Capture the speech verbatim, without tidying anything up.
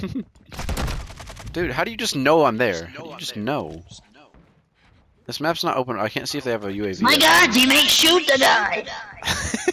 Dude, how do you just know I'm there? How do you just know? This map's not open. I can't see if they have a U A V. My God, teammate, shoot the guy!